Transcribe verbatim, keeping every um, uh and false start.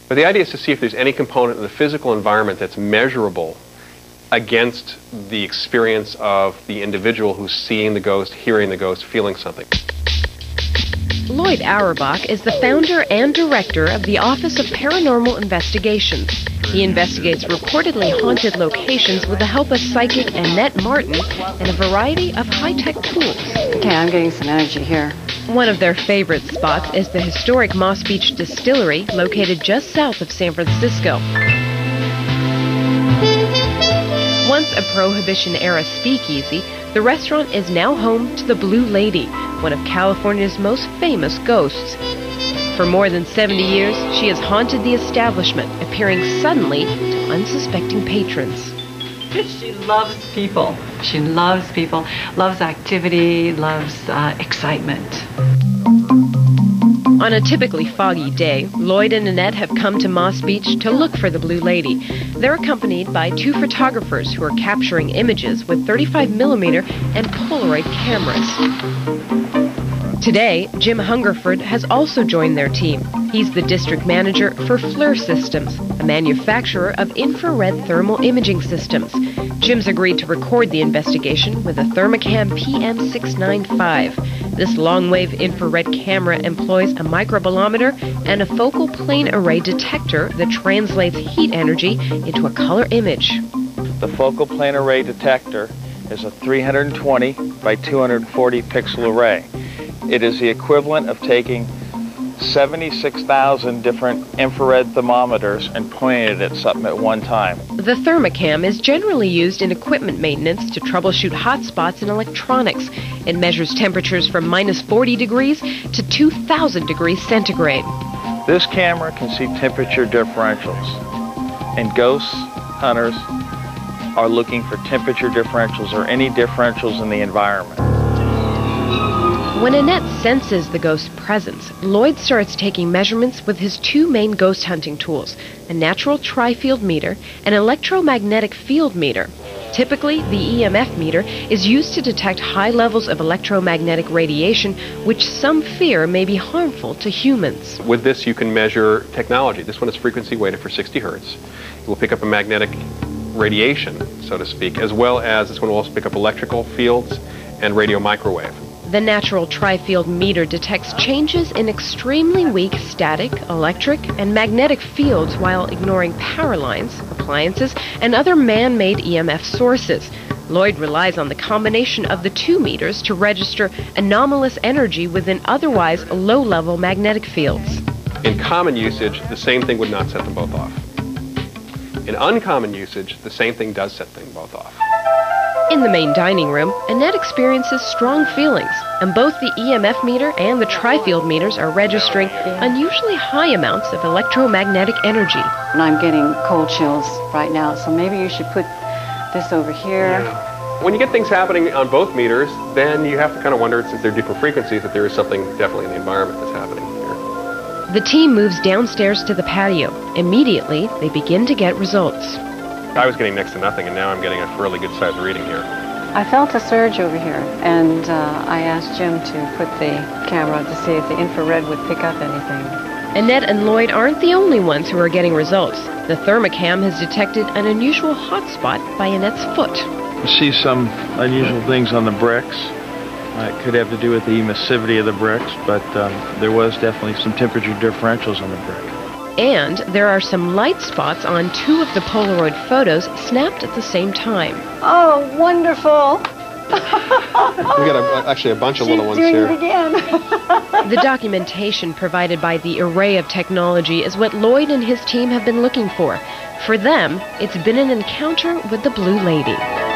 But the idea is to see if there's any component in the physical environment that's measurable against the experience of the individual who's seeing the ghost, hearing the ghost, feeling something. Lloyd Auerbach is the founder and director of the Office of Paranormal Investigations. He investigates reportedly haunted locations with the help of psychic Annette Martin and a variety of high-tech tools. Okay, I'm getting some energy here. One of their favorite spots is the historic Moss Beach Distillery, located just south of San Francisco. Once a Prohibition-era speakeasy, the restaurant is now home to the Blue Lady, one of California's most famous ghosts. For more than seventy years, she has haunted the establishment, appearing suddenly to unsuspecting patrons. She loves people. She loves people, loves activity, loves uh, excitement. On a typically foggy day, Lloyd and Annette have come to Moss Beach to look for the Blue Lady. They're accompanied by two photographers who are capturing images with thirty-five millimeter and Polaroid cameras. Today, Jim Hungerford has also joined their team. He's the district manager for FLIR Systems, a manufacturer of infrared thermal imaging systems. Jim's agreed to record the investigation with a Thermacam P M six ninety-five. This long-wave infrared camera employs a microbolometer and a focal plane array detector that translates heat energy into a color image. The focal plane array detector is a three hundred twenty by two hundred forty pixel array. It is the equivalent of taking seventy-six thousand different infrared thermometers and pointing it at something at one time. The Thermacam is generally used in equipment maintenance to troubleshoot hot spots in electronics. It measures temperatures from minus forty degrees to two thousand degrees centigrade. This camera can see temperature differentials, and ghosts hunters are looking for temperature differentials or any differentials in the environment. When Annette senses the ghost's presence, Lloyd starts taking measurements with his two main ghost hunting tools, a natural tri-field meter and electromagnetic field meter. Typically, the E M F meter is used to detect high levels of electromagnetic radiation, which some fear may be harmful to humans. With this, you can measure technology. This one is frequency weighted for sixty hertz. It will pick up a magnetic radiation, so to speak, as well as this one will also pick up electrical fields and radio microwave. The natural tri-field meter detects changes in extremely weak static, electric, and magnetic fields while ignoring power lines, appliances, and other man-made E M F sources. Lloyd relies on the combination of the two meters to register anomalous energy within otherwise low-level magnetic fields. In common usage, the same thing would not set them both off. In uncommon usage, the same thing does set them both off. In the main dining room, Annette experiences strong feelings, and both the E M F meter and the tri-field meters are registering unusually high amounts of electromagnetic energy. And I'm getting cold chills right now, so maybe you should put this over here. Yeah. When you get things happening on both meters, then you have to kind of wonder, since they're different frequencies, that there is something definitely in the environment that's happening here. The team moves downstairs to the patio. Immediately, they begin to get results. I was getting next to nothing, and now I'm getting a really good sized reading here. I felt a surge over here, and uh, I asked Jim to put the camera to see if the infrared would pick up anything. Annette and Lloyd aren't the only ones who are getting results. The Thermacam has detected an unusual hot spot by Annette's foot. You see some unusual things on the bricks. Uh, it could have to do with the emissivity of the bricks, but um, there was definitely some temperature differentials on the brick. And there are some light spots on two of the Polaroid photos snapped at the same time. Oh, wonderful! We got a, actually a bunch of She's little ones doing here. It again. The documentation provided by the array of technology is what Lloyd and his team have been looking for. For them, it's been an encounter with the Blue Lady.